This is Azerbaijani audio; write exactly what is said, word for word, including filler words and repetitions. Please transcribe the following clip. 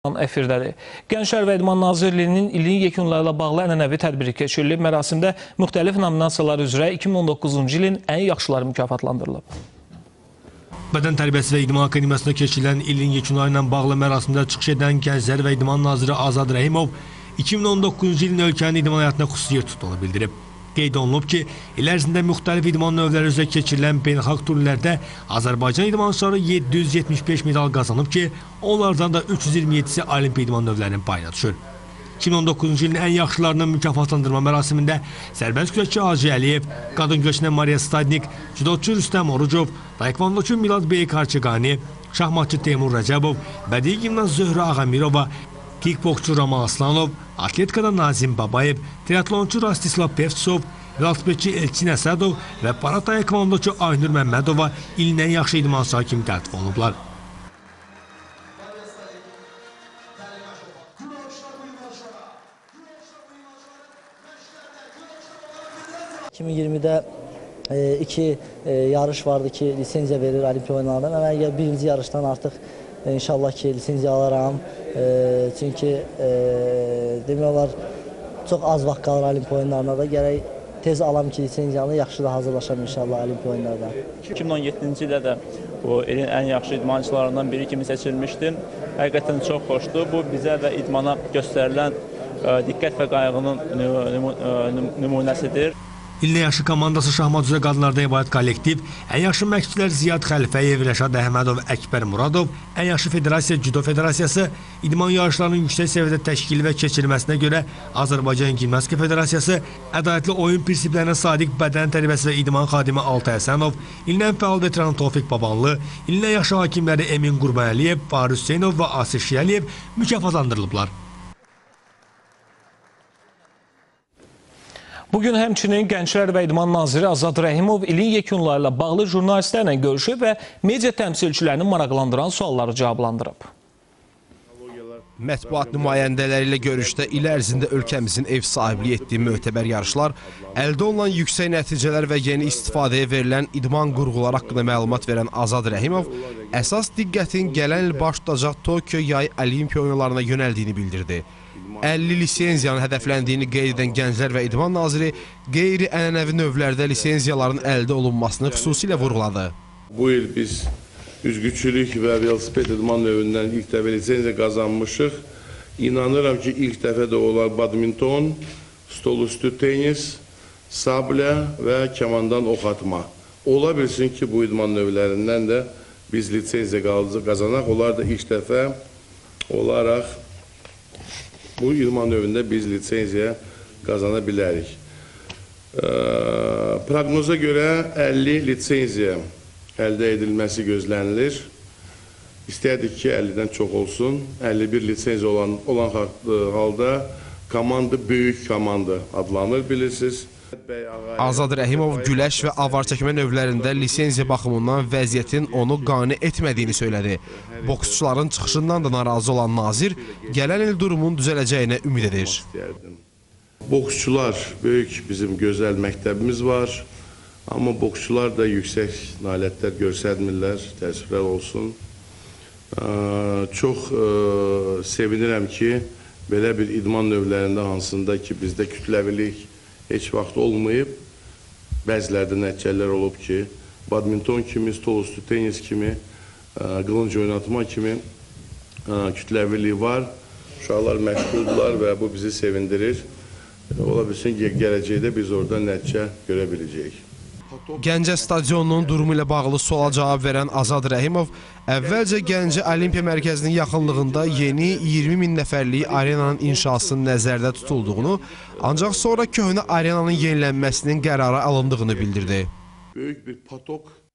Efirdədir. Gənclər və İdman Nazirliyinin ilin yekunlarıyla bağlı ənənəvi tədbiri keçirilib. Mərasimdə müxtəlif nominasiyalar üzrə iki min on doqquzuncu ilin ən yaxşıları mükafatlandırılıb. Bədən Tərbiyəsi və İdman Akademiyasında keçirilən ilin yekunları ilə bağlı mərasimdə çıxış edən Gənclər və İdman Naziri Azad Rəhimov iki min on doqquzuncu ilin ölkənin idman həyatına xüsusi yer tutduğunu bildirib. Qeyd olunub ki, il ərzində müxtəlif idman növləri üzrə keçirilən beynəlxalq turnirlərdə Azərbaycan idmançıları yeddi yüz yetmiş beş medal qazanıb ki, onlardan da üç yüz iyirmi yedisi olimpiya idman növlərinin payına düşür. iki min on doqquzuncu ilin ən yaxşılarının mükafatlandırma mərasimində sərbəst güləşçi Hacı Əliyev, qadın güləşçi Mariya Stadnik, judoçu Rüstəm Orucov, taekvondoçu Milad Beykarçıqani, şahmatçı Teymur Rəcəbov, bədii gimnaz Zöhrə Ağamirova, kickboksçu Rama Aslanov, atletikada Nazim Babayev, triatlonçu Rastislav Pevtsov, velosipedçi Elçin Əsədov və para taekvondoçu Aynur Məmmədova ilin ən yaxşı idmançıları kimi təltif olunublar. iki min iyirmidə e, iki e, yarış vardı ki, lisenziya verir olimpiya oyunlarından. Mən birinci yarışdan artıq e, inşallah ki, lisenziya alaram. E, çünki e, demək olar, çox az vaxt qalır olimpiya oyunlarına da. Gərək tez alam ki, lisenziyanı yaxşı da hazırlaşam inşallah olimpiya oyunlarına. iki min on yeddinci ilə də bu ilin ən yaxşı idmançılarından biri kimi seçilmişdim. Həqiqətən çox xoşdur. Bu bizə və idmana göstərilən e, diqqət və qayğının nümunəsidir. İlin yaxşı komandası şahmat üzrə qadınlardan ibarət kollektiv, ən yaxşı məşqçilər Ziyad Xəlifəyev, Rəşad Əhmədov, Əkbər Muradov, ən yaxşı federasiya Judo Federasiyası, idman yarışlarının yüksək səviyyədə təşkili və keçirilməsinə görə Azərbaycan Gimnastika Federasiyası, ədalətli oyun prinsiplərinə sadiq bədən tərbiyəsi və idman xadimi Altay Həsənov, ilin ən fəal veteranı Tofiq Babanlı, ilin ən yaxşı hakimləri Emin Qurbanəliyev, Fahri Hüseynov və Asir Şiyəliyev mükafatlandırılıblar. Bugün həmçinin Gənclər və İdman Naziri Azad Rəhimov ilin yekunlarıyla bağlı jurnalistlərlə görüşüb və media təmsilçilərini maraqlandıran sualları cavablandırıb. Mətbuat nümayəndələri ilə görüşdə il ərzində ölkəmizin ev sahibliyi etdiyi möhtəbər yarışlar, əldə olunan yüksək nəticələr və yeni istifadəyə verilən idman qurğuları haqqında məlumat verən Azad Rəhimov əsas diqqətin gələn il baş tutacaq Tokyo yay olimpiya oyunlarına yönəldiyini bildirdi. əlli lisenziyanın hədəfləndiyini qeyd edən Gənclər və İdman Naziri qeyri-ənənəvi növlərdə lisenziyaların əldə olunmasını xüsusilə vurğuladı. Bu il biz üzgüçülük və velosiped idman növündən ilk dəfə lisenziya qazanmışıq. İnanıram ki, ilk dəfə də olar badminton, stol üstü tenis, sablə və kamandan ox atma. Ola bilsin ki, bu idman növlərindən də biz lisenziya qazanaq. Onlar da ilk dəfə olaraq bu idman növündə biz lisenziya qazana bilərik. E, Proqnoza görə əlli lisenziya əldə edilməsi gözlənilir. İstəyərdik ki, əllidən çox olsun. əlli bir lisenziya olan, olan halda komanda böyük komanda adlanır, bilirsiniz. Azad Rəhimov güləş və avar çəkmə növlərində lisenziya baxımından vəziyyətin onu qane etmədiyini söylədi. Boksçuların çıxışından da narazı olan nazir gələn il durumun düzələcəyinə ümid edir. Boksçular böyük bizim gözəl məktəbimiz var. Amma boksçular da yüksək nailiyyətlər göstərmirlər, təəssüflər olsun. Çox sevinirəm ki, belə bir idman növlərində hansında ki, bizdə kütləvilik heç vaxt olmayıb, bəzilərdə nəticələr olub ki, badminton kimi, stol üstü tenis kimi, qılınc oynatma kimi kütləviliyi var. Uşaqlar məşğuldurlar və bu bizi sevindirir. Ola bilsin ki, gələcəkdə biz orada nəticə görə biləcəyik. Gəncə stadionunun durumu ilə bağlı suala cavab verən Azad Rəhimov əvvəlcə Gəncə Olimpiya Mərkəzinin yaxınlığında yeni iyirmi min nəfərlik arenanın inşasının nəzərdə tutulduğunu, ancaq sonra köhnə arenanın yenilənməsinin qərara alındığını bildirdi. Böyük bir patok